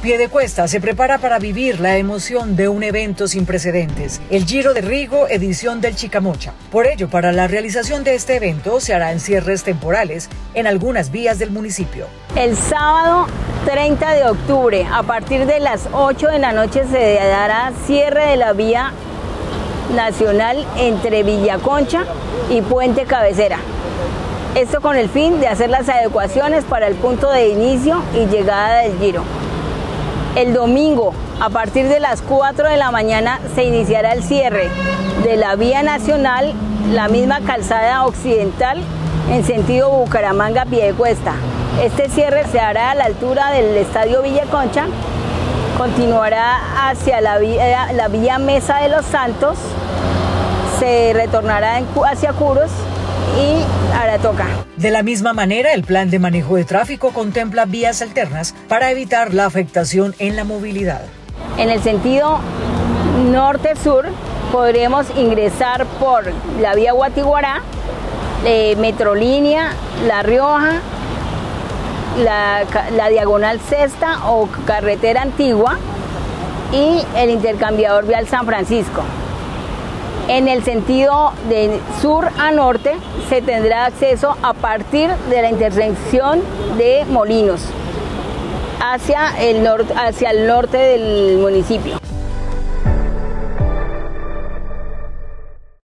Piedecuesta se prepara para vivir la emoción de un evento sin precedentes, el Giro de Rigo, edición del Chicamocha. Por ello, para la realización de este evento se harán cierres temporales en algunas vías del municipio. El sábado 30 de octubre, a partir de las 8 de la noche, se dará cierre de la vía nacional entre Villaconcha y Puente Cabecera. Esto con el fin de hacer las adecuaciones para el punto de inicio y llegada del Giro. El domingo, a partir de las 4 de la mañana, se iniciará el cierre de la vía nacional, la misma calzada occidental, en sentido Bucaramanga-Piedecuesta. Este cierre se hará a la altura del Estadio Villaconcha, continuará hacia la vía Mesa de los Santos, se retornará hacia Curos y Aratoca. De la misma manera, el plan de manejo de tráfico contempla vías alternas para evitar la afectación en la movilidad. En el sentido norte-sur podremos ingresar por la vía Guatiguará, Metrolínea, La Rioja, la diagonal Sexta o carretera antigua y el intercambiador vial San Francisco. En el sentido de sur a norte se tendrá acceso a partir de la intersección de Molinos hacia el norte del municipio.